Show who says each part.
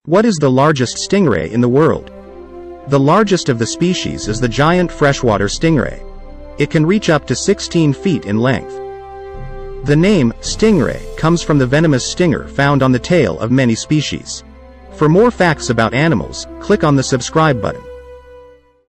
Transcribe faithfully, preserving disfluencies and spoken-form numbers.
Speaker 1: What is the largest stingray in the world? The largest of the species is the giant freshwater stingray. It can reach up to sixteen feet in length. The name, stingray, comes from the venomous stinger found on the tail of many species. For more facts about animals, click on the subscribe button.